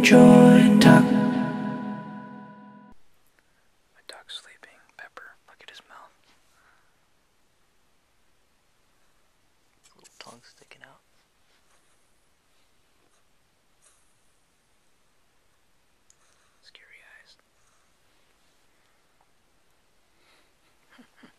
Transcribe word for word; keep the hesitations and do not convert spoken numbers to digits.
enjoy talk. My dog's sleeping. Pepper, look at his mouth. Little tongue sticking out. Scary eyes.